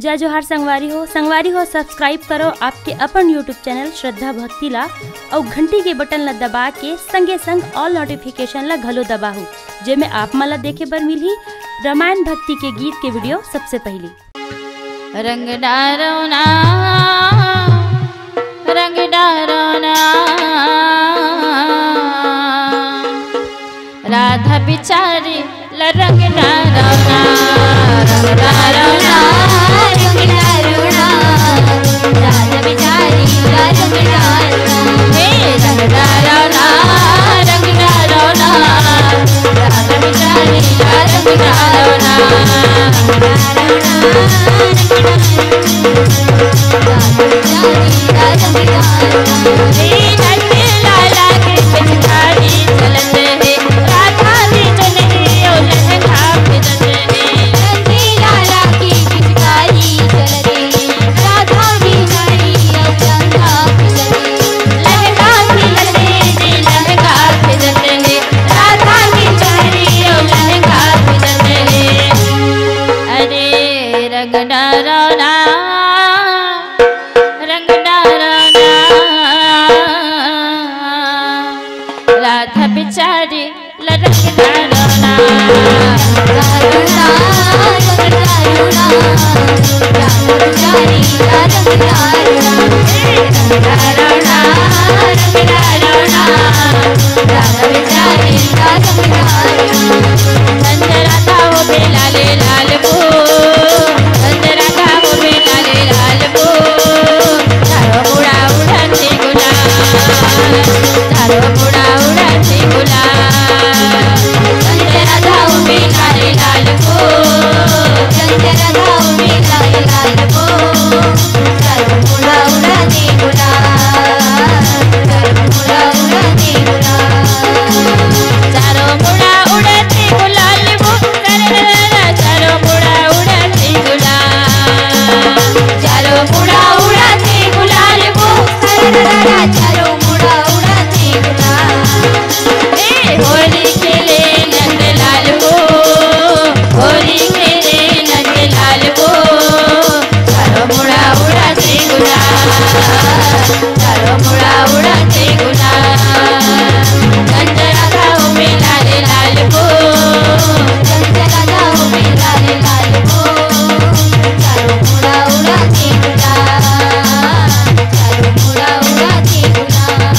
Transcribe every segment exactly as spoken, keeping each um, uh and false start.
जय जोहार संगवारी हो संगवारी हो सब्सक्राइब करो आपके अपन यूट्यूब चैनल श्रद्धा भक्ति ला और घंटी के बटन ला दबा के संगे संग ऑल नोटिफिकेशन ला घलो दबाहू जेमे आप मला देखे बर मिलही रामायण भक्ति के गीत के वीडियो सबसे पहले। रंग डारोना रंग डारोना राधा बिचारी ल रंग डारोना रंग डारोना रंग डारोना राधा बिचारी ल रंग डारोना हे रंग डारोना रंग डारोना राधा बिचारी ल रंग डारोना राधा बिचारी ल रंग डारोना डारोना रंग डारोना राधा बिचारी ल रंग डारोना रंग डारोना रंग डारोना राधा बिचारी ल रंग डारोना नंद राधा हो बे लाले लाल बो नंद राधा हो बे लाले लाल बो चारो मुड़ा उड़ाते गुलाल चारो मुड़ा उड़ाते गुलाल चंद राधा उबे लाले लाल बो चंद राधा उबे लाले लाल बो चारो मुड़ा उड़ाते गुलाल चारो मुड़ा उड़ाते गुलाल चारो मुड़ा उड़ाते गुलाल बो चारो मुड़ा उड़ाते गुलाल चारो मुड़ा उड़ाते गुलाल बो चारो मुड़ा उड़ाते गुलाल ए होली खेले नंद लाल बो होली खेले नंद लाल बो चारो मुड़ा उड़ाते गुलाल चारो मुड़ा उड़ाते गुलाल चंद राधा उबे लाले लाल बो चंद राधा उबे लाले लाल बो चारो मुड़ा उड़ाते गुलाल चारो मुड़ा उड़ाते गुलाल।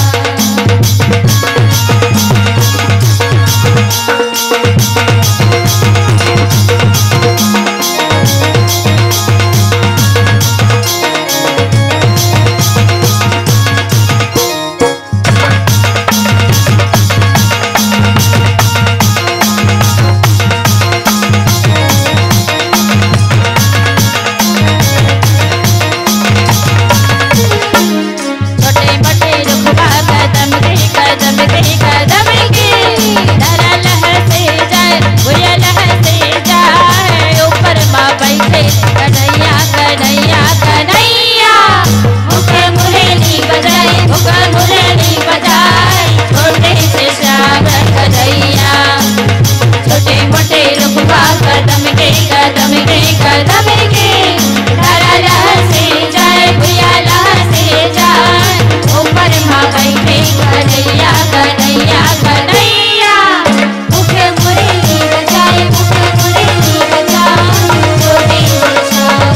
छोटे मोटे रुखबा कदम के कदम के कदम के धरा लहर से जाए बुया लहर से जाए ऊपर माँ बैठे कन्हैया कन्हैया कन्हैया मुखे मुरली बजाए मुखे मुरली बजाए छोटे से श्याम कन्हैया छोटे मोटे रुखबा कदम के कदम के कदम के धरा लहर से जाए बुया लहर से जाए ऊपर माँ बैठे कन्हैया कन्हैया कन्हैया मुखे मुरली बजाए मुखे मुरली बजाए छोटे से श्याम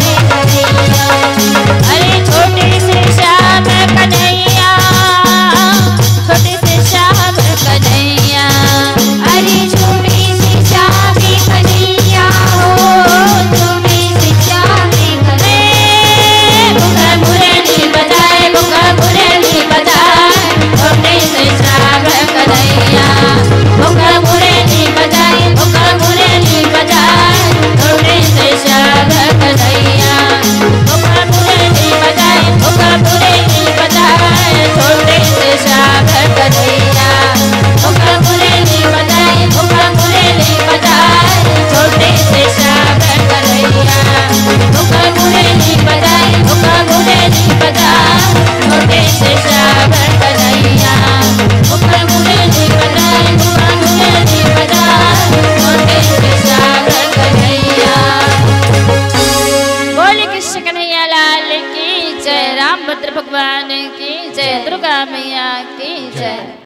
रामभद्र भगवान की जय, दुर्गा मैया की जय।